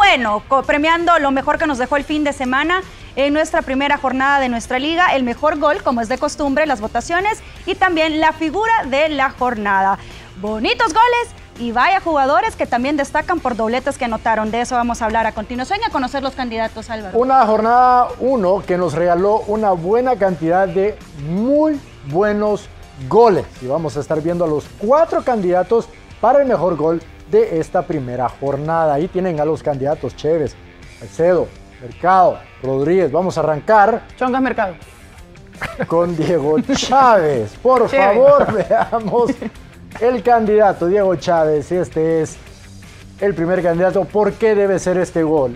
bueno, premiando lo mejor que nos dejó el fin de semana en nuestra primera jornada de nuestra liga, el mejor gol, como es de costumbre, las votaciones y también la figura de la jornada. Bonitos goles y vaya jugadores que también destacan por dobletes que anotaron. De eso vamos a hablar a continuación y a conocer los candidatos, Álvaro. Una jornada 1 que nos regaló una buena cantidad de muy buenos goles. Y vamos a estar viendo a los 4 candidatos para el mejor gol de esta primera jornada. Ahí tienen a los candidatos Chévez, Caicedo, Mercado, Rodríguez. Vamos a arrancar. Chongas Mercado. Con Diego Chávez. Por favor, veamos el candidato Diego Chávez. Este es el primer candidato. ¿Por qué debe ser este gol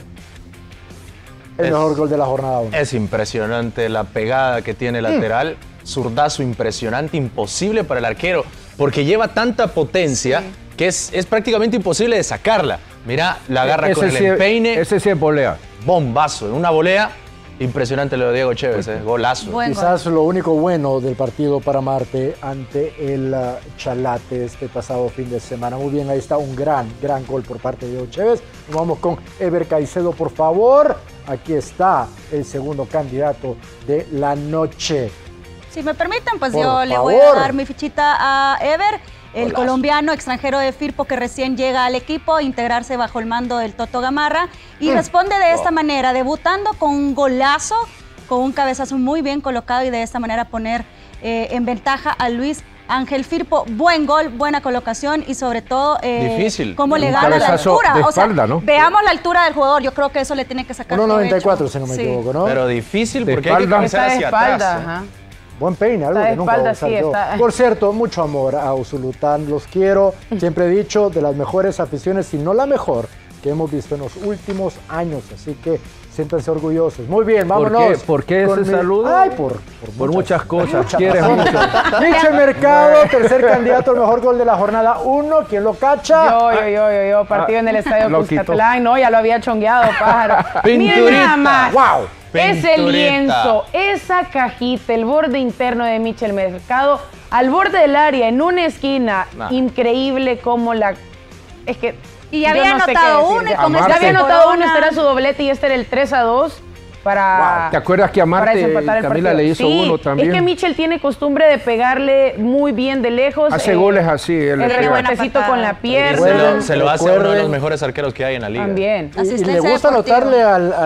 el mejor gol de la jornada 1? Es impresionante la pegada que tiene lateral. Zurdazo impresionante, imposible para el arquero, porque lleva tanta potencia que es prácticamente imposible de sacarla. Mira, la agarra con el empeine. Ese sí es volea. Bombazo, en una volea. Impresionante lo de Diego Chévez, golazo. Quizás lo único bueno del partido para Marte ante el Chalate este pasado fin de semana. Muy bien, ahí está un gran gol por parte de Diego Chévez. Nos vamos con Ever Caicedo, por favor. Aquí está el segundo candidato de la noche. Si me permiten, pues yo le voy a dar mi fichita a Ever, el colombiano extranjero de Firpo que recién llega al equipo a integrarse bajo el mando del Toto Gamarra y responde de esta manera, debutando con un golazo, con un cabezazo muy bien colocado y de esta manera poner en ventaja a Luis Ángel Firpo. Buen gol, buena colocación y sobre todo difícil. Cómo le gana la altura. De espalda, ¿no? Veamos la altura del jugador, yo creo que eso le tiene que sacar 1.94 si no me equivoco, ¿no? Pero difícil de porque espalda. hay que comenzar hacia atrás. Ajá. Buen peine, algo que nunca vamos a hacer yo. Por cierto, mucho amor a Usulután, los quiero. Siempre he dicho, de las mejores aficiones, si no la mejor, que hemos visto en los últimos años. Así que siéntanse orgullosos. Muy bien, vámonos. ¿Por qué ese saludo? Ay, por muchas cosas. Quieres mucho. Michel Mercado, tercer candidato al mejor gol de la jornada 1. ¿Quién lo cacha? Yo. Partido en el estadio Cuscatlán. No, ya lo había chongueado, pájaro. Pinturita. Miren nada más. ¡Wow! Ese lienzo, esa cajita, el borde interno de Michel Mercado, al borde del área, en una esquina, increíble como la... Es que... Y había anotado uno y con este había anotado uno, este era su doblete y este era el 3-2 para... ¿Te acuerdas que a Marte Camila le hizo uno también? Es que Michel tiene costumbre de pegarle muy bien de lejos. Hace goles así. El reguatecito con la pierna. Se lo hace a uno de los mejores arqueros que hay en la liga. También. Y le gusta anotarle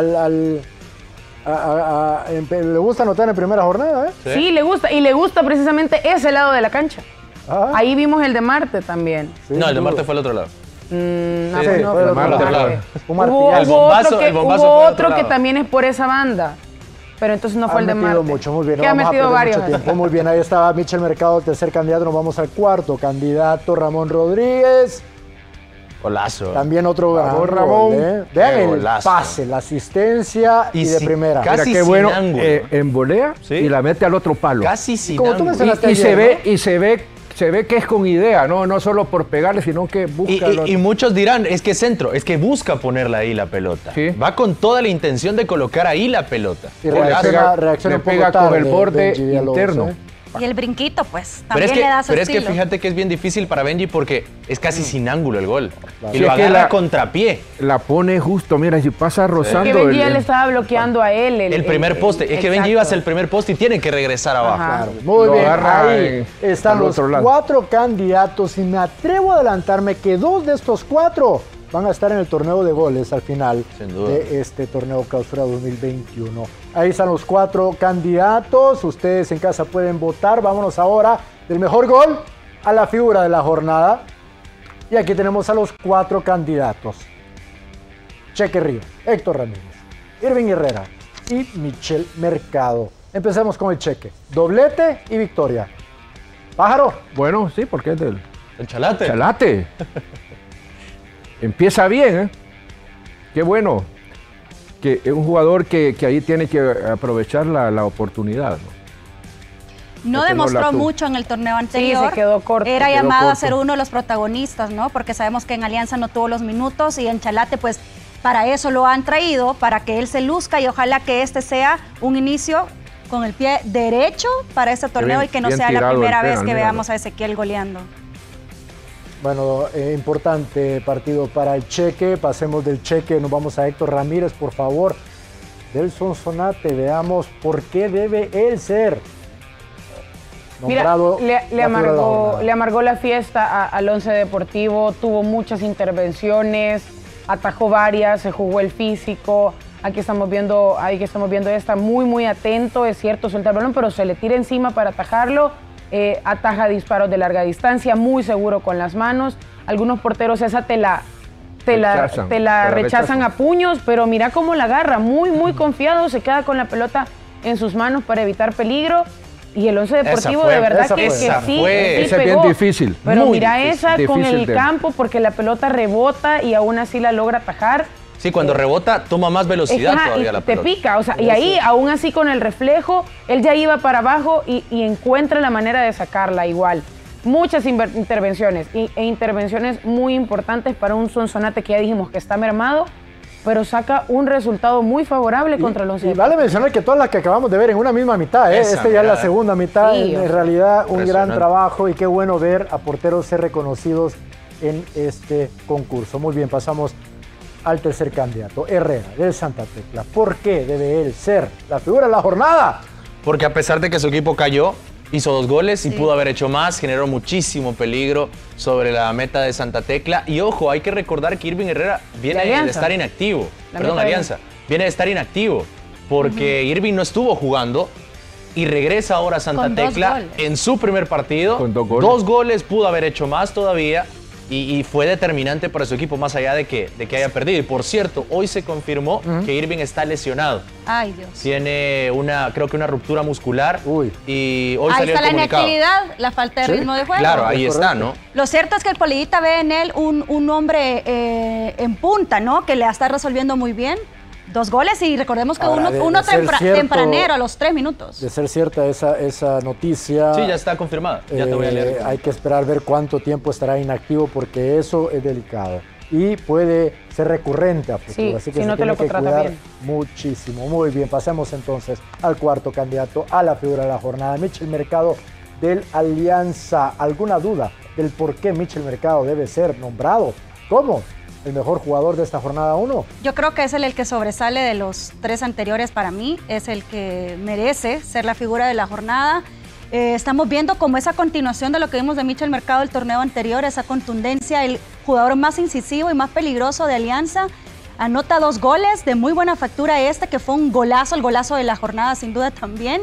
le gusta anotar en primera jornada, ¿eh? Sí, le gusta. Y le gusta precisamente ese lado de la cancha. Ahí vimos el de Marte también. Sí, no, el de Marte fue al otro lado. Hubo otro que también es por esa banda. Pero entonces no fue el de Marte. Mucho, muy bien. Que ha metido varios. Muy bien, ahí estaba Michel Mercado, tercer candidato. Nos vamos al cuarto candidato, Ramón Rodríguez. Golazo. También otro Ramón. Vean el pase, la asistencia y de primera. Casi qué bueno, sin ángulo. En volea y la mete al otro palo. Casi sin Como tú ángulo. mencionaste Y ayer, se ve que es con idea, no solo por pegarle, sino que busca... Y muchos dirán, es que es centro, es que busca ponerla ahí la pelota. Sí. Va con toda la intención de colocar ahí la pelota. Y reacciona le un poco pega tarde, con el borde Benji Villalobos, interno. Y el brinquito, pues, Pero también le da su es que estilo. fíjate que es bien difícil para Benji porque es casi sin ángulo el gol. Claro. Y lo agarra a contrapié. La pone justo, mira, si pasa rozando... Que Benji ya le estaba bloqueando a él. El primer poste. Es que Benji iba hacia el primer poste y tiene que regresar abajo. Claro. Muy bien, ahí están los otro lado. 4 candidatos y me atrevo a adelantarme que 2 de estos 4 van a estar en el torneo de goles al final de este torneo Clausura 2021. Ahí están los 4 candidatos. Ustedes en casa pueden votar. Vámonos ahora del mejor gol a la figura de la jornada. Y aquí tenemos a los 4 candidatos. Cheque Río, Héctor Ramírez, Irving Herrera y Michel Mercado. Empecemos con el Cheque. Doblete y victoria. Pájaro. Bueno, sí, porque es del... El Chalate. Chalate. Empieza bien, ¿eh? Qué bueno. Que es un jugador que ahí tiene que aprovechar la oportunidad, ¿no? No demostró mucho en el torneo anterior. Sí, se quedó corto. Era llamado a ser uno de los protagonistas, ¿no? Porque sabemos que en Alianza no tuvo los minutos y en Chalate, pues, para eso lo han traído, para que él se luzca y ojalá que este sea un inicio con el pie derecho para este torneo y que no sea la primera vez que veamos a Ezequiel goleando. Bueno, importante partido para el Cheque. Pasemos del Cheque, nos vamos a Héctor Ramírez, por favor. Del Sonsonate, veamos por qué debe él ser nombrado. Mira, le amargó la fiesta al Once Deportivo, tuvo muchas intervenciones, atajó varias, se jugó el físico. Aquí estamos viendo esta, muy atento, es cierto, suelta el balón, pero se le tira encima para atajarlo. Ataja disparos de larga distancia, muy seguro con las manos. Algunos porteros esa te la rechazan a puños, pero mira cómo la agarra, muy confiado, se queda con la pelota en sus manos para evitar peligro. Y el Once Deportivo de verdad que sí pegó. Es bien difícil. Pero muy mira difícil, esa con el campo, porque la pelota rebota y aún así la logra atajar. Sí, cuando rebota toma más velocidad todavía la pelota. Te pica, o sea, y ahí aún así con el reflejo, él ya iba para abajo y encuentra la manera de sacarla igual. Muchas intervenciones e intervenciones muy importantes para un Sonsonate que ya dijimos que está mermado, pero saca un resultado muy favorable contra el Once. Y vale mencionar que todas las que acabamos de ver en una misma mitad, esta ya es la segunda mitad, sí, en realidad un gran trabajo y qué bueno ver a porteros ser reconocidos en este concurso. Muy bien, pasamos al tercer candidato, Herrera, del Santa Tecla. ¿Por qué debe él ser la figura de la jornada? Porque a pesar de que su equipo cayó, hizo 2 goles y pudo haber hecho más, generó muchísimo peligro sobre la meta de Santa Tecla. Y ojo, hay que recordar que Irving Herrera viene de estar inactivo. Viene de estar inactivo porque Irving no estuvo jugando y regresa ahora a Santa Tecla en su primer partido. Con 2 goles. 2 goles, pudo haber hecho más todavía. Y fue determinante para su equipo, más allá de que haya perdido. Y por cierto, hoy se confirmó que Irving está lesionado. Ay, Dios. Tiene creo que una ruptura muscular. Y hoy ahí salió está el comunicado. La inactividad, la falta de ritmo de juego. Claro, ahí está, ¿no? Lo cierto es que el Polillita ve en él un hombre en punta, ¿no? Que le está resolviendo muy bien. 2 goles y recordemos que uno tempranero a los 3 minutos. De ser cierta esa noticia. Sí, ya está confirmada. Ya te voy a leer. Hay que esperar ver cuánto tiempo estará inactivo porque eso es delicado y puede ser recurrente a futuro. Sí, así que si no se tiene que cuidar bien. muchísimo. Muy bien, pasemos entonces al cuarto candidato a la figura de la jornada, Michel Mercado del Alianza. ¿Alguna duda del por qué Michel Mercado debe ser nombrado como el mejor jugador de esta jornada 1? Yo creo que es el que sobresale de los 3 anteriores para mí, es el que merece ser la figura de la jornada. Estamos viendo como esa continuación de lo que vimos de Michel Mercado el torneo anterior, esa contundencia, el jugador más incisivo y más peligroso de Alianza. Anota 2 goles de muy buena factura que fue un golazo, el golazo de la jornada sin duda también.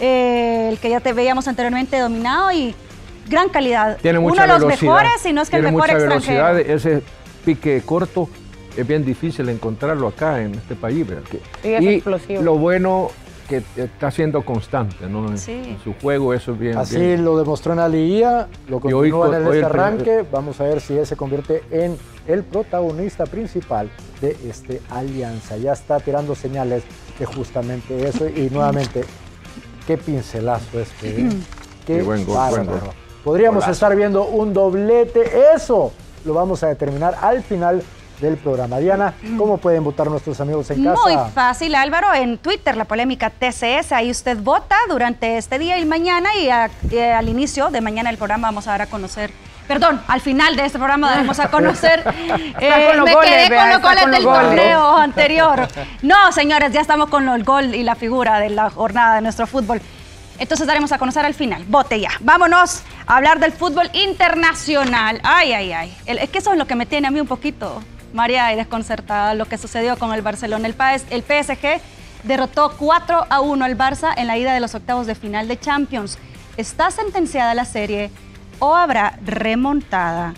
El que ya te veíamos anteriormente dominado y gran calidad. Tiene uno de los mejores, si no es que el mejor extranjero. Ese pique corto es bien difícil encontrarlo acá en este país, ¿verdad? Sí, es explosivo. Lo bueno que está siendo constante, ¿no? En su juego, eso es bien. Así bien. lo demostró en la liguilla, lo continúa en este arranque. Vamos a ver si él se convierte en el protagonista principal de este Alianza. Ya está tirando señales de justamente eso y nuevamente, qué pincelazo qué buen gol, bárbaro. Podríamos estar viendo un doblete, eso lo vamos a determinar al final del programa. Diana, ¿cómo pueden votar nuestros amigos en casa? Muy fácil, Álvaro, en Twitter, la polémica TCS, ahí usted vota durante este día y mañana y al inicio de mañana del programa vamos a dar a conocer, perdón, al final de este programa daremos a conocer, me quedé con los goles del torneo anterior. No, señores, ya estamos con el gol y la figura de la jornada de nuestro fútbol. Entonces daremos a conocer al final. Vote ya. Vámonos a hablar del fútbol internacional. Ay. Es que eso es lo que me tiene a mí un poquito mareada y desconcertada, lo que sucedió con el Barcelona. El PSG derrotó 4-1 al Barça en la ida de los octavos de final de Champions. ¿Está sentenciada la serie o habrá remontada?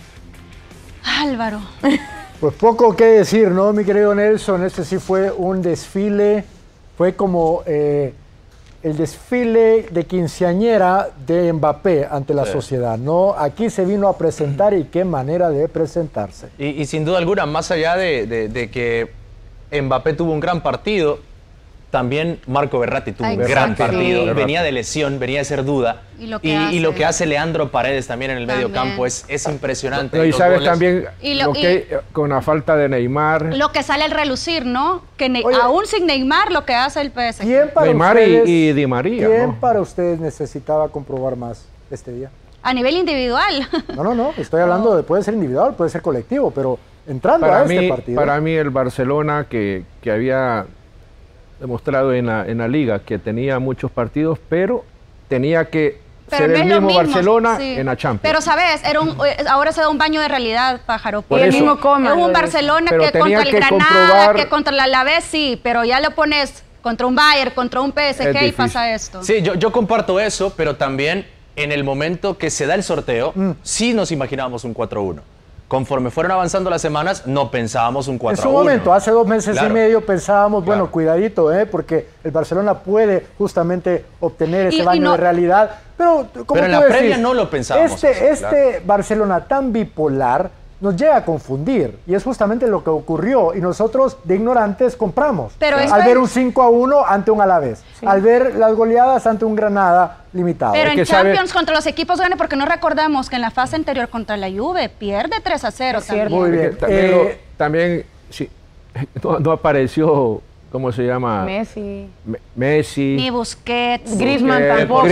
Álvaro. Pues poco que decir, ¿no, mi querido Nelson? Este sí fue un desfile, fue como el desfile de quinceañera de Mbappé ante la sociedad, ¿no? Aquí se vino a presentar y qué manera de presentarse. Y sin duda alguna, más allá de que Mbappé tuvo un gran partido, también Marco Verratti tuvo un gran partido. Sí. Venía de lesión, venía de ser duda. Y lo que hace Leandro Paredes también en el medio campo es impresionante. No, y sabes goles. También con la falta de Neymar. Lo que sale al relucir, ¿no? Que aún sin Neymar lo que hace el PSG. ¿Quién para Neymar ustedes, y Di María. ¿Quién ¿no? para ustedes necesitaba comprobar más este día? A nivel individual. No, estoy hablando de, puede ser individual, puede ser colectivo, pero entrando a este partido. Para mí el Barcelona que había demostrado en la liga que tenía muchos partidos, pero tenía que ser el mismo Barcelona en la Champions. Pero sabes, ahora se da un baño de realidad, Pájaro. Y el mismo Coman. Es un Barcelona que contra el Granada, que contra el Alavés, sí, pero ya lo pones contra un Bayern, contra un PSG y pasa esto. Sí, yo comparto eso, pero también en el momento que se da el sorteo, sí nos imaginábamos un 4-1. Conforme fueron avanzando las semanas, no pensábamos un 4-1. En su momento, hace 2 meses y medio, pensábamos, bueno, cuidadito, porque el Barcelona puede justamente obtener ese baño de realidad. Pero en la previa no lo pensábamos. Barcelona tan bipolar nos llega a confundir. Y es justamente lo que ocurrió. Y nosotros, de ignorantes, compramos. Pero al ver un 5-1 ante un Alavés. Sí. Al ver las goleadas ante un Granada limitado. Pero en Champions contra los equipos grandes, porque no recordamos que en la fase anterior contra la Juve pierde 3-0 también. Muy bien. También sí, no apareció... ¿Cómo se llama? Messi. Ni Busquets. Griezmann tampoco.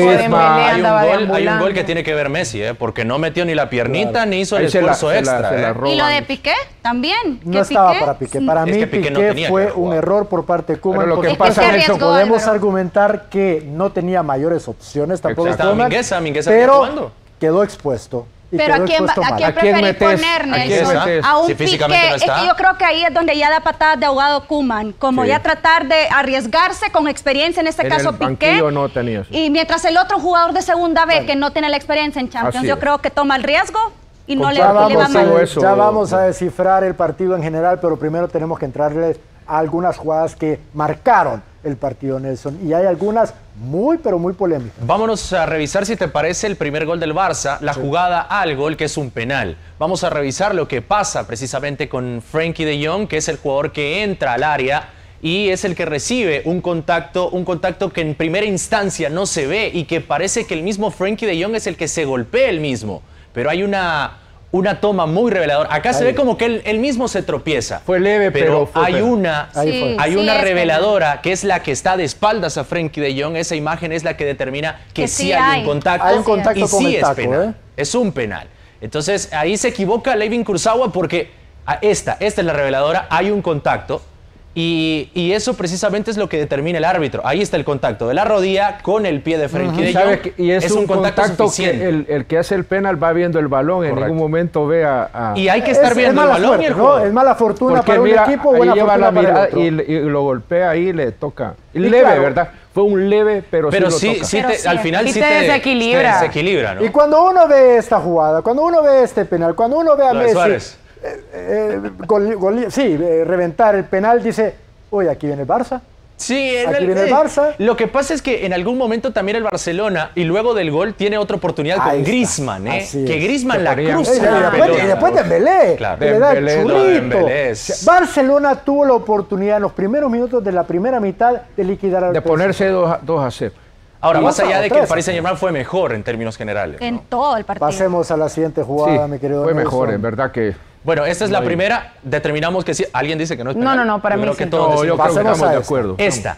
Hay un gol que tiene que ver Messi, porque no metió ni la piernita ni hizo el esfuerzo extra. ¿Y lo de Piqué? También. No estaba para Piqué. Para mí Piqué fue un error por parte de Koeman. Lo que pasa es que podemos argumentar que no tenía mayores opciones tampoco Koeman, pero quedó expuesto. Pero ¿a quién preferís poner, Nelson? A un Piqué. Es que yo creo que ahí es donde ya da patadas de ahogado Koeman. Como ya tratar de arriesgarse con experiencia, en este caso Piqué. No tenía, y mientras el otro jugador de segunda B, que no tiene la experiencia en Champions, yo creo que toma el riesgo y no le va mal. Ya vamos a descifrar el partido en general, pero primero tenemos que entrarles a algunas jugadas que marcaron el partido, Nelson, y hay algunas muy, pero muy polémicas. Vámonos a revisar, si te parece, el primer gol del Barça, la jugada al gol, que es un penal. Vamos a revisar lo que pasa precisamente con Frenkie de Jong, que es el jugador que entra al área y es el que recibe un contacto que en primera instancia no se ve y que parece que el mismo Frenkie de Jong es el que se golpea él mismo. Pero hay una toma muy reveladora. Acá se ve como que él mismo se tropieza. Fue leve, pero hay una reveladora que es la que está de espaldas a Frenkie de Jong. Esa imagen es la que determina que sí hay un contacto. Hay un contacto y con sí el taco, es penal. Es un penal. Entonces ahí se equivoca Layvin Kurzawa porque esta es la reveladora. Hay un contacto. Y eso precisamente es lo que determina el árbitro. Ahí está el contacto de la rodilla con el pie de Frenkie de Jong. Y es un contacto que el que hace el penal va viendo el balón. En ningún momento ve a... Y hay que estar viendo el balón y el juego. Es mala fortuna para un equipo, buena fortuna para el otro. Y lo golpea ahí y le toca. Leve, ¿verdad? Fue un leve, pero sí lo toca. Al final sí te desequilibra. ¿No? Y cuando uno ve esta jugada, cuando uno ve este penal, cuando uno ve a Messi... reventar el penal, dice, oye, aquí viene el Barça. Sí, aquí viene el Barça. Lo que pasa es que en algún momento también el Barcelona, y luego del gol, tiene otra oportunidad con Griezmann, que Griezmann la cruza. Y después Dembélé, le da el churrito. Barcelona tuvo la oportunidad en los primeros minutos de la primera mitad de liquidar al de ponerse 2-0. Ahora, más allá de que el Paris Saint-Germain fue mejor en términos generales. En todo el partido. Pasemos a la siguiente jugada, mi querido Fue Nelson. mejor, en verdad que... Bueno, esta es la primera. Determinamos que sí. Alguien dice que no es penal. No, para mí creo sí. que todos yo creo que estamos de acuerdo. Esta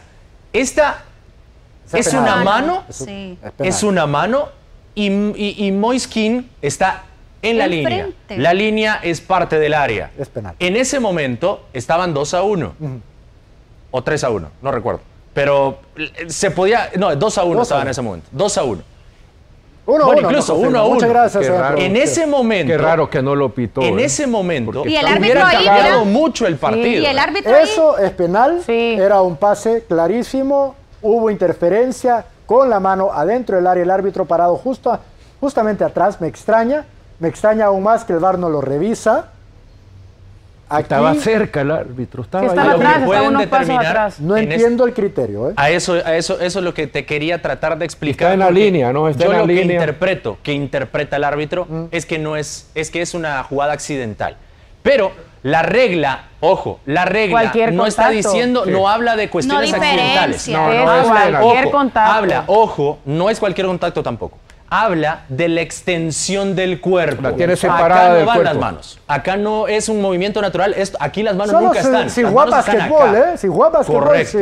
es una mano. Sí. Es una mano y Moise Kean está en la línea. La línea es parte del área. Es penal. En ese momento estaban 2-1 o 3-1, no recuerdo. Pero se podía... No, 2-1 estaba en ese momento. 2-1. Incluso 1-1. Muchas gracias. En ese momento... Qué raro que no lo pitó. En ese momento... Y el árbitro ahí... hubiera cambiado mucho el partido. Y el árbitro ahí... Eso es penal. Sí. Era un pase clarísimo. Hubo interferencia con la mano adentro del área. El árbitro parado justamente atrás. Me extraña aún más que el VAR no lo revisa. Aquí, estaba cerca el árbitro. Estaba atrás, está unos pasos atrás. No entiendo el criterio. A eso es lo que te quería tratar de explicar. Está en la línea, ¿no? Está yo en la lo línea. que interpreta el árbitro es que es una jugada accidental. Pero la regla, ojo, la regla cualquier no contacto. está diciendo, no habla de cuestiones accidentales. No es cualquier contacto. No es cualquier contacto tampoco. Habla de la extensión del cuerpo. La tiene separada del cuerpo. Acá no van las manos. Acá no es un movimiento natural. Aquí las manos nunca están. Si juega basquetbol, Correcto. sí.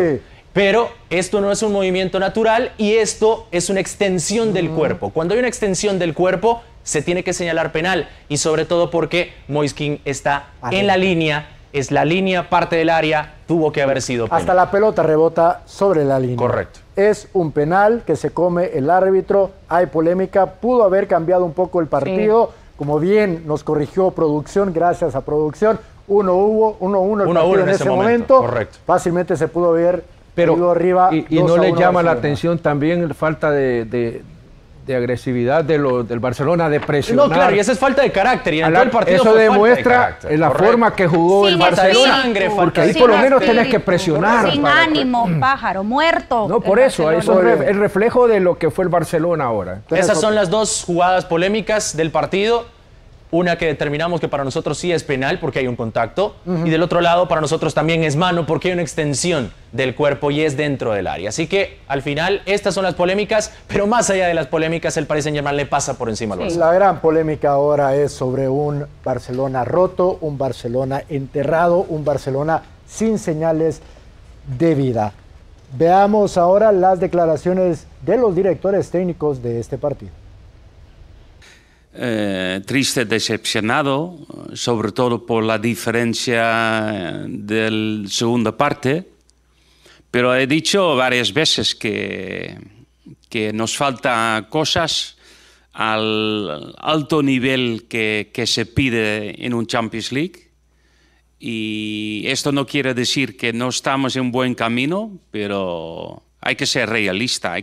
Pero esto no es un movimiento natural y esto es una extensión del cuerpo. Cuando hay una extensión del cuerpo, se tiene que señalar penal. Y sobre todo porque Moiskin está en la línea, es la línea, parte del área, tuvo que haber sido penal. Hasta la pelota rebota sobre la línea. Correcto. Es un penal que se come el árbitro, hay polémica, pudo haber cambiado un poco el partido, sí. Como bien nos corrigió producción, gracias a producción, 1-1 el partido en ese momento. Correcto. Fácilmente se pudo haber ido arriba. Y no le llama la atención también la falta de agresividad del Barcelona, de presionar. No, claro, y esa es falta de carácter. Y en todo el partido eso demuestra la forma que jugó el Barcelona. Porque ahí por lo menos tenés que presionar. Sin ánimo, pájaro, muerto. No, por eso es el reflejo de lo que fue el Barcelona ahora. Esas son las dos jugadas polémicas del partido. Una que determinamos que para nosotros sí es penal porque hay un contacto. Y del otro lado para nosotros también es mano porque hay una extensión del cuerpo y es dentro del área. Así que al final estas son las polémicas, pero más allá de las polémicas el Paris Saint-Germain le pasa por encima al Barcelona. La gran polémica ahora es sobre un Barcelona roto, un Barcelona enterrado, un Barcelona sin señales de vida. Veamos ahora las declaraciones de los directores técnicos de este partido. Triste, decepcionado, sobre todo por la diferencia de la segunda parte, pero he dicho varias veces que nos faltan cosas al alto nivel que se pide en un Champions League, y esto no quiere decir que no estamos en buen camino, pero hay que ser realista,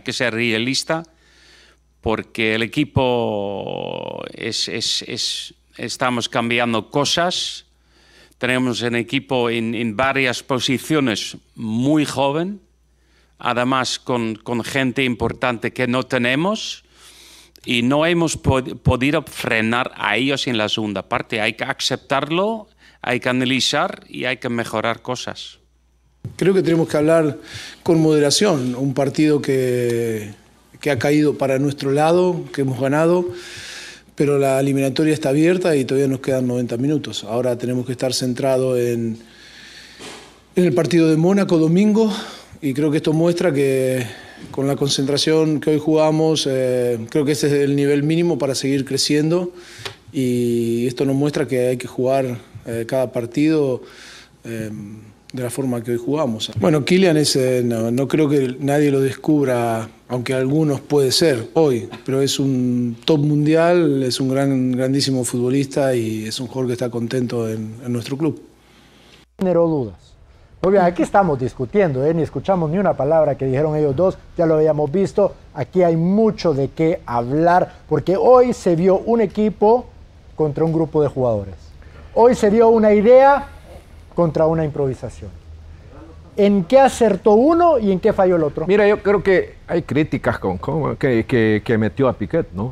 porque el equipo estamos cambiando cosas. Tenemos un equipo en varias posiciones muy joven, además con gente importante que no tenemos, y no hemos podido frenar a ellos en la segunda parte. Hay que aceptarlo, hay que analizar y hay que mejorar cosas. Creo que tenemos que hablar con moderación. Un partido que ha caído para nuestro lado, que hemos ganado, pero la eliminatoria está abierta y todavía nos quedan 90 minutos. Ahora tenemos que estar centrados en el partido de Mónaco domingo, y creo que esto muestra que con la concentración que hoy jugamos, creo que ese es el nivel mínimo para seguir creciendo, y esto nos muestra que hay que jugar cada partido de la forma que hoy jugamos. Bueno, Kylian no creo que nadie lo descubra, aunque algunos puede ser hoy, pero es un top mundial, es un grandísimo futbolista y es un jugador que está contento en nuestro club. Generó dudas. Muy bien, aquí estamos discutiendo, ni escuchamos ni una palabra que dijeron ellos dos, ya lo habíamos visto, aquí hay mucho de qué hablar, porque hoy se vio un equipo contra un grupo de jugadores. Hoy se vio una idea contra una improvisación. ¿En qué acertó uno y en qué falló el otro? Mira, yo creo que hay críticas que metió a Piquet, ¿no?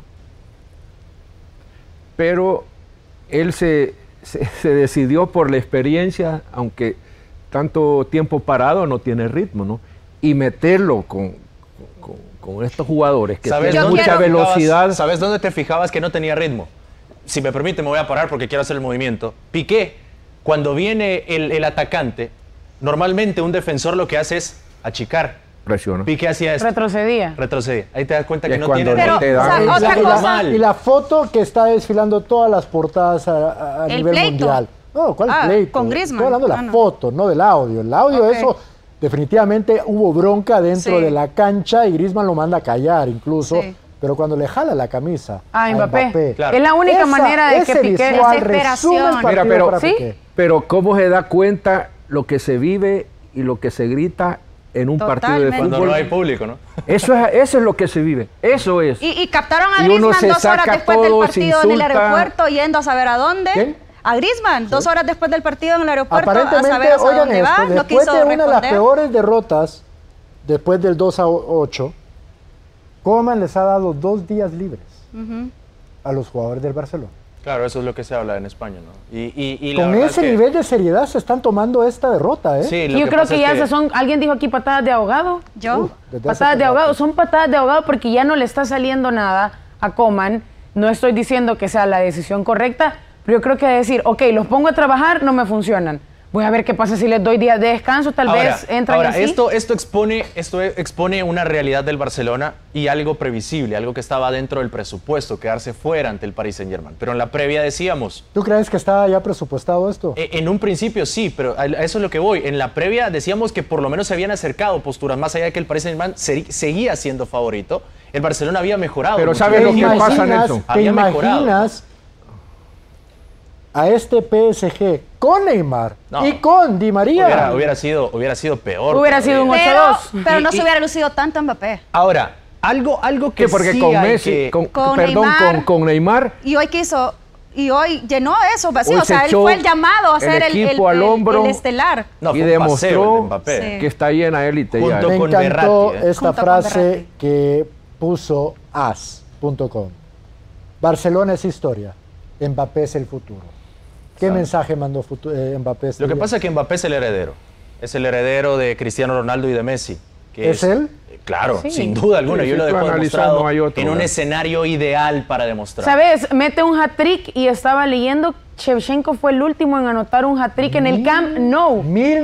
Pero él se decidió por la experiencia, aunque tanto tiempo parado no tiene ritmo, ¿no? Y meterlo con estos jugadores que tienen mucha velocidad. ¿Sabes dónde te fijabas que no tenía ritmo? Si me permite, me voy a parar porque quiero hacer el movimiento. Piqué, cuando viene el atacante, normalmente un defensor lo que hace es achicar. Presiona. Piqué hacía esto. Retrocedía. Ahí te das cuenta que no tiene... Y la foto que está desfilando todas las portadas a nivel mundial. No, ¿cuál pleito? Con Griezmann. Estoy hablando de la foto, no del audio. El audio, eso, definitivamente hubo bronca dentro de la cancha y Griezmann lo manda a callar incluso. Sí. Pero cuando le jala la camisa a Mbappé, claro. Es la única manera de que Piqué... Desesperación. Mira, pero ¿cómo se da cuenta lo que se vive y lo que se grita en un partido de fútbol? Cuando no hay público, ¿no? Eso es lo que se vive, eso es. Y captaron a Griezmann 2 horas después del partido en el aeropuerto, yendo a saber a dónde. ¿Quién? A Griezmann, 2 horas después del partido en el aeropuerto, a saber a dónde va. No quiso responder. Una de las peores derrotas, después del 2-8, Koeman les ha dado 2 días libres a los jugadores del Barcelona. Claro, eso es lo que se habla en España, ¿no? Y con ese nivel de seriedad se están tomando esta derrota, ¿eh? Sí, yo creo que ya son, alguien dijo aquí patadas de ahogado. Patadas de ahogado, son patadas de ahogado porque ya no le está saliendo nada a Koeman. No estoy diciendo que sea la decisión correcta, pero yo creo que decir, ok, los pongo a trabajar, no me funcionan. Voy a ver qué pasa si les doy días de descanso, tal vez entran ahora, así. esto expone una realidad del Barcelona y algo previsible, algo que estaba dentro del presupuesto, quedarse fuera ante el Paris Saint-Germain. Pero en la previa decíamos... ¿Tú crees que estaba ya presupuestado esto? En un principio sí, pero a eso es lo que voy. En la previa decíamos que por lo menos se habían acercado posturas, más allá de que el Paris Saint-Germain seguía siendo favorito. El Barcelona había mejorado. Pero ¿sabes lo que pasa, Nelson? ¿Te imaginas a este PSG con Neymar y con Di María? Hubiera sido peor. Hubiera sido un 8-2. Pero no se hubiera lucido tanto Mbappé. Ahora, algo que porque sí con hay Messi, que... con Neymar... Y hoy quiso... Y hoy llenó eso vacío. Hoy O sea, se él echó fue el llamado a ser el estelar. No, y fue un paseo demostró el Mbappé. que está ahí en la élite. Ya. Junto Me con encantó Verratti, esta Junto con frase Verratti. que puso as.com. Barcelona es historia, Mbappé es el futuro. ¿Qué mensaje mandó Mbappé? Lo que pasa es que Mbappé es el heredero. Es el heredero de Cristiano Ronaldo y de Messi. ¿Es él? Claro, Sí. sin duda alguna. Sí, Yo si lo tú dejo analizas, demostrado no hay otro, en un ¿verdad? escenario ideal para demostrar. ¿Sabes? Mete un hat-trick y estaba leyendo, Shevchenko fue el último en anotar un hat-trick en el Camp Nou.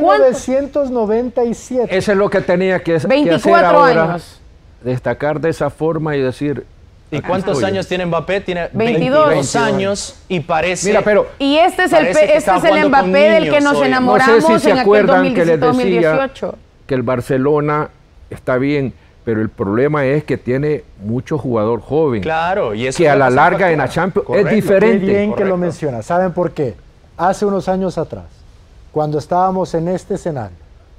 1997. Eso es lo que tenía que hacer 24 ahora. años. Destacar de esa forma y decir... ¿Y aquí cuántos estoy. años tiene Mbappé? Tiene 22. 22 años y parece... Mira, pero Y este es Parece que está jugando con Mbappé del que niños nos hoy. enamoramos no sé si se en aquel acuerdan que les decía 2018. que el Barcelona está bien, pero el problema es que tiene mucho jugador joven. Claro, y eso que a la pasa larga factura. en la Champions Correcto. es diferente. Qué bien que lo Correcto. menciona. ¿Saben por qué? Hace unos años atrás, cuando estábamos en este escenario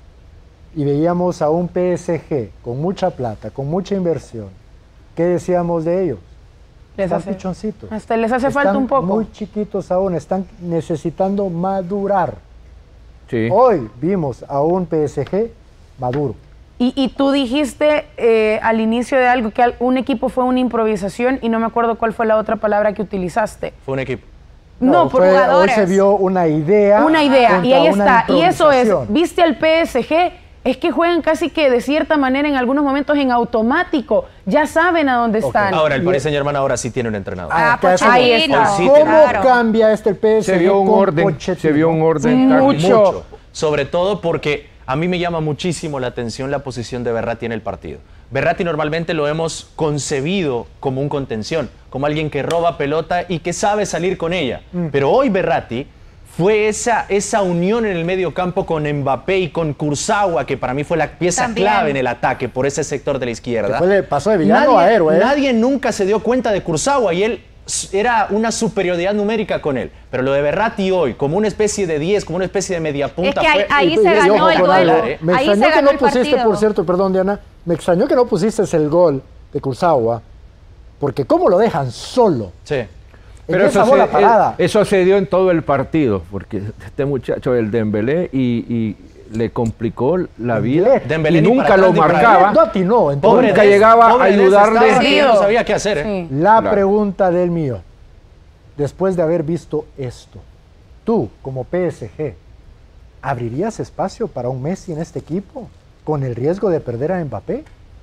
y veíamos a un PSG con mucha plata, con mucha inversión, ¿qué decíamos de ellos? Les Están hace- pichoncitos. hasta les hace falta Están un poco. muy chiquitos aún, están necesitando madurar. Sí. Hoy vimos a un PSG maduro. Y tú dijiste al inicio de algo que un equipo fue una improvisación y no me acuerdo cuál fue la otra palabra que utilizaste. Fue un equipo. No, por hoy jugadores. se vio una idea. una idea. Y contra ahí una está. Y eso es, improvisación. viste al PSG, es que juegan casi que de cierta manera en algunos momentos en automático. Ya saben a dónde están. Ahora, el Paris Saint-Germain ahora sí tiene un entrenador. Ah, que eso- ahí Pochettino. está. Sí, ¿Cómo claro. cambia el PSG Se vio un con orden. Pochettino? Se vio un orden. táctico. Mucho. Sobre todo porque a mí me llama muchísimo la atención la posición de Verratti en el partido. Verratti normalmente lo hemos concebido como un contención, como alguien que roba pelota y que sabe salir con ella. Pero hoy Verratti fue esa unión en el medio campo con Mbappé y con Kurzawa, que para mí fue la pieza También. clave en el ataque por ese sector de la izquierda. Pasó de villano a héroe. Nadie nunca se dio cuenta de Kurzawa y él era una superioridad numérica con él. Pero lo de Verratti hoy, como una especie de 10, como una especie de media punta, Es que fue- ahí se Y ganó ojo el con duelo. algo. Me Ahí extrañó se que ganó no el pusiste, partido. por cierto, perdón Diana, me extrañó que no pusiste el gol de Kurzawa, porque cómo lo dejan solo. Sí. Pero esa bola parada. eso se dio en todo el partido, porque este muchacho, el Dembélé, y le complicó la vida Dembélé y ni nunca para lo atrás ni para marcaba. No atinó. Entonces, Pobre Nunca Dest, llegaba a pobre Dest ayudarle. estaba que no sabía qué hacer. Sí. la Claro. pregunta del mío, después de haber visto esto, tú como PSG, ¿abrirías espacio para un Messi en este equipo con el riesgo de perder a Mbappé?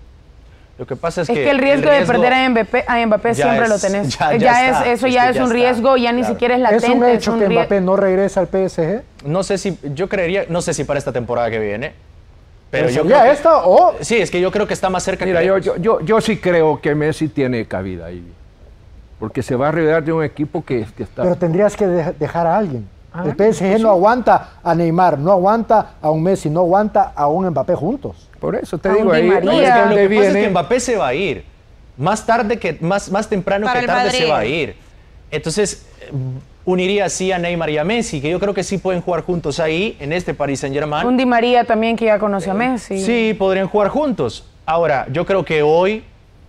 Lo que pasa es Es que el riesgo de perder a Mbappé ya siempre es- lo tenés. ya está. Eso Es ya que es ya un está. riesgo, ya ni Claro. siquiera es ¿Es latente. un hecho que rie- Mbappé no regresa al PSG? No sé si, yo creería, no sé si para esta temporada que viene, pero yo ¿Sería creo que- esta o...? Sí, es que yo creo que está más cerca Mira, que yo sí creo que Messi tiene cabida ahí, porque se va a rodear de un equipo que está... Pero tendrías que dejar a alguien. Ah, El PSG no aguanta a Neymar, no aguanta a un Messi, no aguanta a un Mbappé juntos. Por eso te A un digo, Di ahí María. No, es que lo donde que pasa es viene... que Mbappé se va a ir. Más tarde que más temprano Para que el tarde Madrid. se va a ir. Entonces uniría así a Neymar y a Messi, que yo creo que sí pueden jugar juntos ahí en este Paris Saint-Germain. Un Di María también que ya conoce a Messi. Sí, podrían jugar juntos. Ahora, yo creo que hoy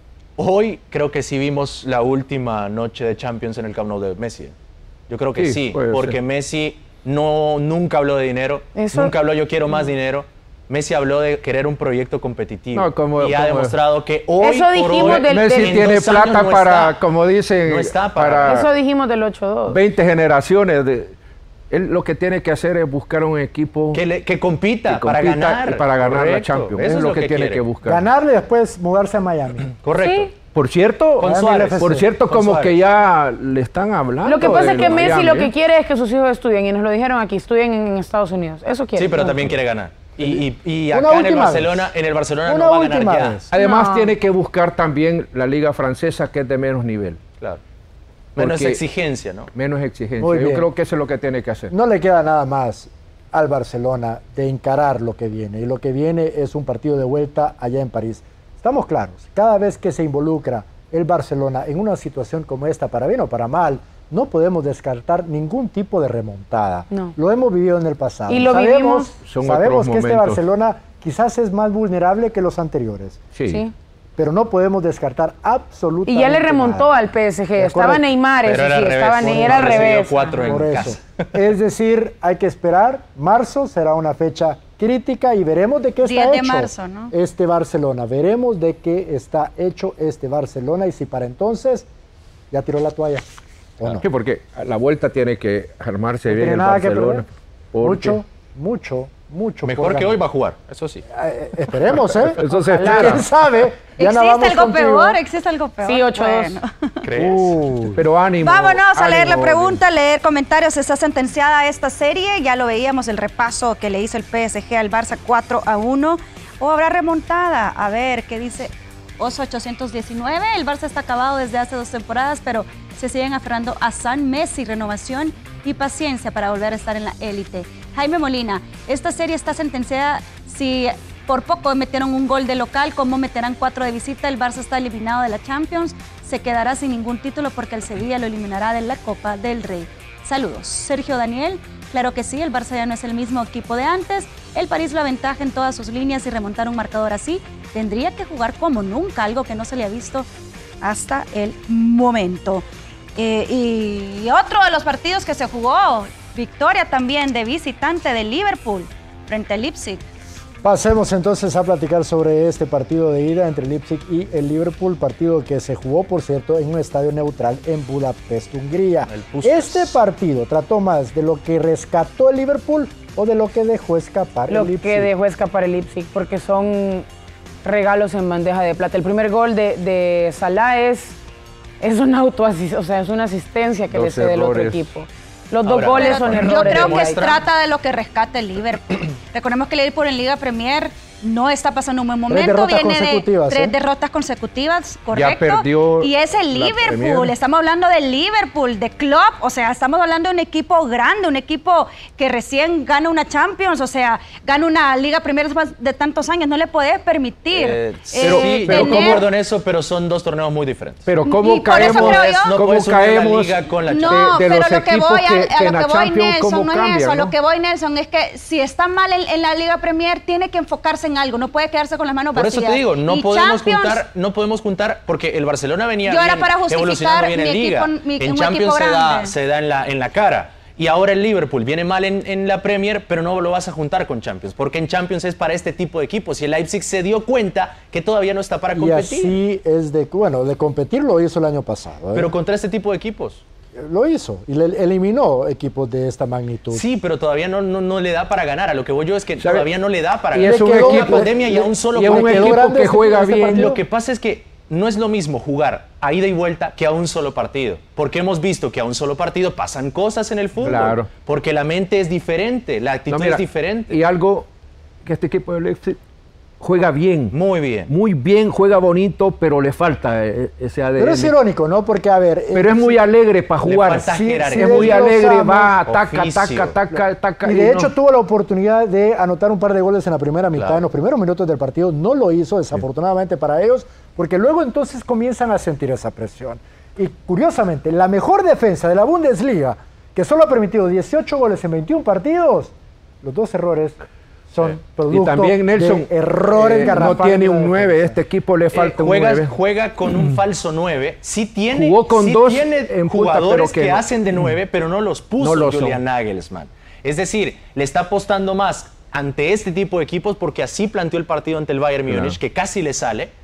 creo que sí vimos la última noche de Champions en el Camp Nou de Messi. Yo creo que Sí, sí, puede porque ser. Messi nunca habló de dinero, Eso- nunca habló yo quiero más dinero. Messi habló de querer un proyecto competitivo No, como- y ha como- demostrado que hoy Eso por dijimos hoy, del- Messi en tiene 2 años plata no para, está. como dicen, No está para- Eso dijimos del 8-2. 20 generaciones. Él lo que tiene que hacer es buscar un equipo que compita, que para compita ganar. y para ganar la Correcto, Champions. eso Eso es lo que tiene quiere. que buscar. Ganarle y después mudarse a Miami. Correcto. Sí. Por cierto, Con Suárez. por cierto, Con como Suárez. que ya le están hablando. Lo que pasa es que Messi Miami, lo que quiere es que sus hijos estudien, y nos lo dijeron aquí, estudien en Estados Unidos. Eso quiere. Sí, pero también quiere ganar. Y Una acá en el última Barcelona Una no va a ganar última ya. vez. Además, No. tiene que buscar también la liga francesa, que es de menos nivel, Claro. Menos Porque- exigencia, ¿no? menos exigencia. Muy Yo bien. creo que eso es lo que tiene que hacer. No le queda nada más al Barcelona de encarar lo que viene. Y lo que viene es un partido de vuelta allá en París. Estamos claros, cada vez que se involucra el Barcelona en una situación como esta, para bien o para mal, no podemos descartar ningún tipo de remontada. No. Lo hemos vivido en el pasado. Y lo vivimos. Son sabemos otros que este momentos. Barcelona quizás es más vulnerable que los anteriores, Sí. Sí. pero no podemos descartar absolutamente Y ya le remontó nada. al PSG. De Estaba acuerdo. Neymar, eso Pero era sí, al revés. estaba Neymar, era al Recibió revés. 4 Por en eso. casa. Es decir, hay que esperar. Marzo será una fecha crítica y veremos de qué está 10 de hecho marzo, ¿no? este Barcelona. Veremos de qué está hecho este Barcelona y si para entonces ya tiró la toalla o no. Sí, porque a la vuelta tiene que armarse No bien tiene el nada que Barcelona. perder. porque- Mucho. Mejor por que ganar. hoy va a jugar, eso sí. Esperemos, ¿eh? Eso se Ojalá. espera. ¿Quién sabe? Ya no ¿Existe vamos algo contigo. peor? ¿Existe algo peor? Sí, 8-2. Bueno. ¿Crees? Pero ánimo. Vámonos a leer la ánimo, pregunta, leer comentarios. Está sentenciada esta serie. Ya lo veíamos, el repaso que le hizo el PSG al Barça 4-1. ¿O habrá remontada? A ver, ¿qué dice Oso 819? El Barça está acabado desde hace 2 temporadas, pero se siguen aferrando a San Messi, renovación y paciencia para volver a estar en la élite. Jaime Molina, esta serie está sentenciada. Si por poco metieron un gol de local, ¿cómo meterán 4 de visita? El Barça está eliminado de la Champions, se quedará sin ningún título porque el Sevilla lo eliminará de la Copa del Rey. Saludos. Sergio Daniel, claro que sí, el Barça ya no es el mismo equipo de antes. El París lo aventaja en todas sus líneas y remontar un marcador así tendría que jugar como nunca, algo que no se le ha visto hasta el momento. Y otro de los partidos que se jugó, victoria también de visitante de Liverpool frente al Leipzig. Pasemos entonces a platicar sobre este partido de ida entre Leipzig y el Liverpool, partido que se jugó, por cierto, en un estadio neutral en Budapest, Hungría. Este partido trató más de lo que rescató el Liverpool o de lo que dejó escapar Lo el Leipzig. que dejó escapar el Leipzig, porque son regalos en bandeja de plata. El primer gol de Salah es una autoasistencia, o sea, es una asistencia que le Dos cede el otro errores. equipo. Los dos Ahora, goles son errores. Yo creo de que White. trata de lo que rescata el Liverpool. Recordemos que el Liverpool en Liga Premier no está pasando un buen momento. derrotas Viene de consecutivas, 3 ¿eh? derrotas consecutivas, correcto. perdió Y es el la Liverpool. Premier. Estamos hablando del Liverpool, de Klopp. O sea, estamos hablando de un equipo grande, un equipo que recién gana una Champions, o sea, gana una Liga Premier después de tantos años. No le puedes permitir. Sí, yo tener- concuerdo en eso, pero son 2 torneos muy diferentes. Pero Y cómo por eso caemos, creo yo- No cómo puedes unir la caemos liga con la No, Champions. de pero los lo que equipos voy que a en lo la que voy, Champions, Nelson, cómo no es cambian, eso. ¿no? Lo que voy, Nelson, es que si está mal en la Liga Premier, tiene que enfocarse en algo. No puede quedarse con las manos Por vacías. eso te digo, no Y podemos Champions, juntar, porque el Barcelona venía Yo era bien, para justificar evolucionando bien en mi Liga. equipo- mi- en un Champions equipo grande. se da en la cara. Y ahora el Liverpool viene mal en la Premier, pero no lo vas a juntar con Champions, porque en Champions es para este tipo de equipos. Y el Leipzig se dio cuenta que todavía no está para Y competir. así es de competir lo hizo el año pasado. ¿eh? Pero contra este tipo de equipos. Lo hizo y le eliminó equipos de esta magnitud. Sí, pero todavía no le da para ganar. A lo que voy yo es que ¿Sabe? todavía no le da para Y ganar. es un Le quedó una equipo- pandemia y a un solo y es un partido. equipo grande que juega este bien. partido. Lo que pasa es que no es lo mismo jugar a ida y vuelta que a un solo partido. Porque hemos visto que a un solo partido pasan cosas en el fútbol. Claro. Porque la mente es diferente, la actitud No, mira, es diferente. Y algo que este equipo de Leipzig juega bien. Muy bien. Muy bien, juega bonito, pero le falta ese ADN. Pero es irónico, ¿no? Porque, a ver... Pero es muy alegre para Le jugar. falta jerarquía. Es muy alegre, desglosamos va, ataca, oficio. ataca. Y de hecho no. tuvo la oportunidad de anotar un par de goles en la primera mitad, Claro. en los primeros minutos del partido. No lo hizo, desafortunadamente para ellos, porque luego entonces comienzan a sentir esa presión. Y curiosamente, la mejor defensa de la Bundesliga, que solo ha permitido 18 goles en 21 partidos, los 2 errores son producto Y también Nelson de errores no garrafales tiene de un la 9, defensa. este equipo le falta un 9. Juega con un falso 9. Sí tiene, Jugó con sí dos tiene en punta, jugadores pero que no. hacen de 9, pero no los puso No lo son. Julian Nagelsmann. Es decir, le está apostando más ante este tipo de equipos porque así planteó el partido ante el Bayern Múnich, que casi le sale.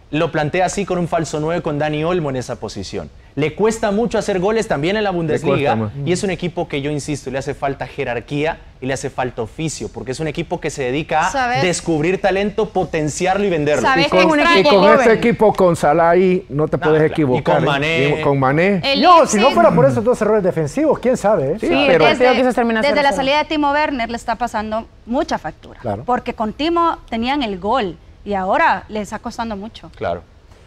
lo plantea así con un falso 9 con Dani Olmo en esa posición. Le cuesta mucho hacer goles también en la Bundesliga y es un equipo que yo insisto, le hace falta jerarquía y le hace falta oficio, porque es un equipo que se dedica a descubrir talento, potenciarlo y venderlo. Y con ese equipo con Salah ahí no te puedes equivocar. Y con Mané. Con Mané. No, si no fuera por esos dos errores defensivos, quién sabe. Sí, pero desde la salida de Timo Werner le está pasando mucha factura. Claro. Porque con Timo tenían el gol y ahora le está costando mucho. Claro.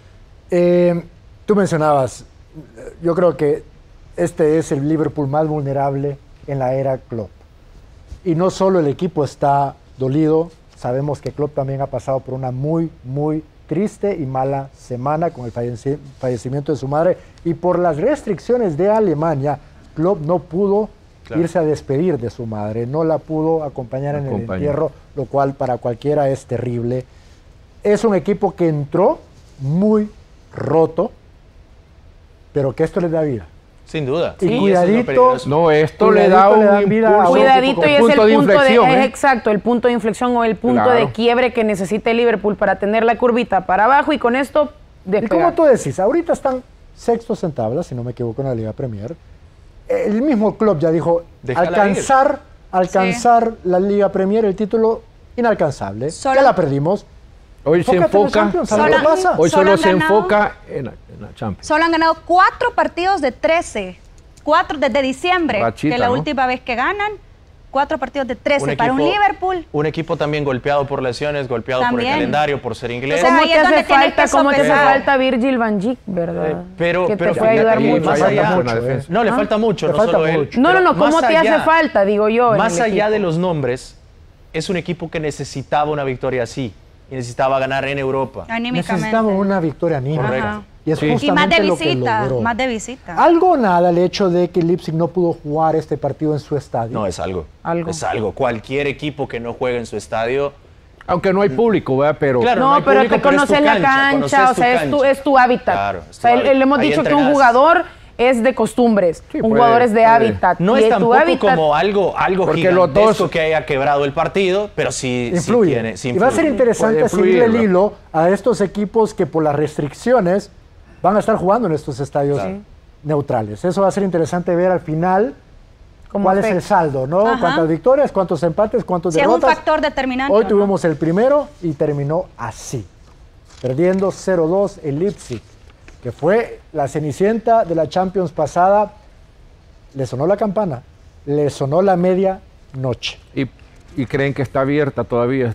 Tú mencionabas, yo creo que este es el Liverpool más vulnerable en la era Klopp. Y no solo el equipo está dolido, sabemos que Klopp también ha pasado por una muy, muy triste y mala semana con el fallecimiento de su madre. Y por las restricciones de Alemania, Klopp no pudo irse a despedir de su madre, no la pudo acompañar en el entierro, lo cual para cualquiera es terrible. Es un equipo que entró muy roto, pero que esto le da vida. Sin duda. Y cuidadito. No, esto le da un vida. Cuidadito y es el punto de exacto, el punto de inflexión o el punto de quiebre que necesita el Liverpool para tener la curvita para abajo y con esto despegar. Y como tú decís, ahorita están sextos en tabla, si no me equivoco, en la Liga Premier. El mismo Klopp ya dijo, alcanzar la Liga Premier, el título inalcanzable. Ya la perdimos. Hoy se enfoca, hoy solo se enfoca en la Champions. Solo han ganado 4 partidos de 13. 4 desde diciembre, Rachita, que la última vez que ganan. 4 partidos de 13 para un Liverpool. Un equipo también golpeado por lesiones, golpeado por el calendario, por ser inglés. ¿Cómo te hace falta Virgil van Dijk, verdad? Que te puede ayudar mucho. Más allá, no, le falta mucho, no solo él. No, ¿cómo te hace falta, digo yo? Más allá de los nombres, es un equipo que necesitaba una victoria así. Y necesitaba ganar en Europa. Necesitaba una victoria anímica. Y es justamente más de lo que logró. Más de visita. Algo nada el hecho de que Leipzig no pudo jugar este partido en su estadio. No, es algo. Es algo. Cualquier equipo que no juegue en su estadio. Aunque no hay público, ¿verdad? Pero claro, no, pero te conoces la cancha, o sea, es tu hábitat. Claro, o sea, le hemos dicho que un jugador es de costumbres, un jugador es de hábitat. No es tampoco como algo gigantesco que haya quebrado el partido, pero sí influye. Y va a ser interesante seguirle el hilo a estos equipos que por las restricciones van a estar jugando en estos estadios neutrales. Eso va a ser interesante ver al final cuál es el saldo, ¿no? Cuántas victorias, cuántos empates, cuántos derrotas. Es un factor determinante. Hoy tuvimos el primero y terminó así, perdiendo 0-2 el Leipzig, que fue la cenicienta de la Champions pasada. Le sonó la campana, le sonó la medianoche. Y creen que está abierta todavía.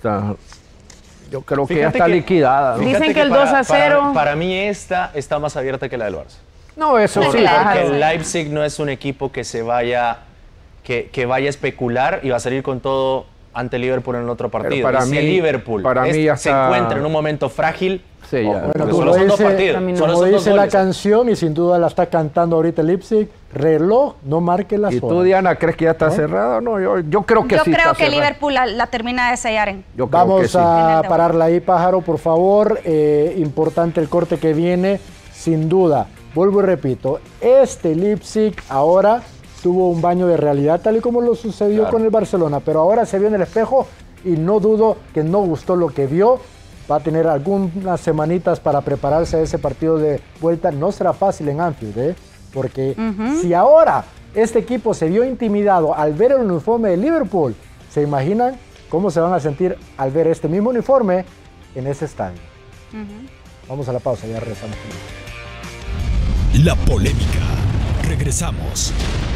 Yo creo que ya está liquidada, ¿no? Dicen que el 2-0. Para mí esta está más abierta que la del Barça. No, eso sí. Porque el Leipzig no es un equipo que se vaya, que vaya a especular y va a salir con todo ante Liverpool en el otro partido. Para mí, si el Liverpool se encuentra en un momento frágil, sí, ya. Bueno, solo son 2 partidos. Como dice la canción, y sin duda la está cantando ahorita el Leipzig, reloj, no marque las horas. ¿Y tú, Diana, crees que ya está cerrada? No, yo creo que sí. Yo creo que Liverpool la termina de sellar. Vamos a pararla ahí, Pájaro, por favor. Importante el corte que viene, sin duda. Vuelvo y repito, este Leipzig ahora tuvo un baño de realidad, tal y como lo sucedió con el Barcelona, pero ahora se vio en el espejo y no dudo que no gustó lo que vio. Va a tener algunas semanitas para prepararse a ese partido de vuelta. No será fácil en Anfield, porque si ahora este equipo se vio intimidado al ver el uniforme de Liverpool, ¿se imaginan cómo se van a sentir al ver este mismo uniforme en ese estadio? Vamos a la pausa, ya regresamos. La polémica. Regresamos.